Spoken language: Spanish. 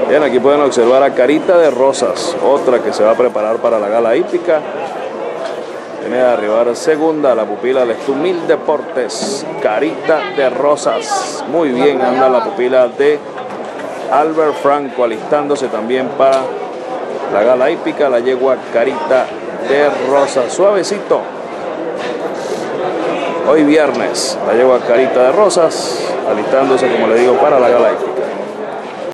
Bien, aquí pueden observar a Carita de Rosas, otra que se va a preparar para la gala hípica. Viene a arribar segunda la pupila de Estumil Deportes, Carita de Rosas. Muy bien anda la pupila de Albert Franco, alistándose también para la gala hípica, la yegua Carita de Rosas. Suavecito. Hoy viernes, la yegua Carita de Rosas, alistándose, como le digo, para la gala hípica.